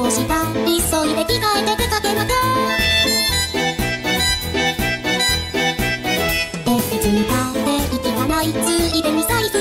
どうした急いで着替えて出かけまた別に買って息がないついでに再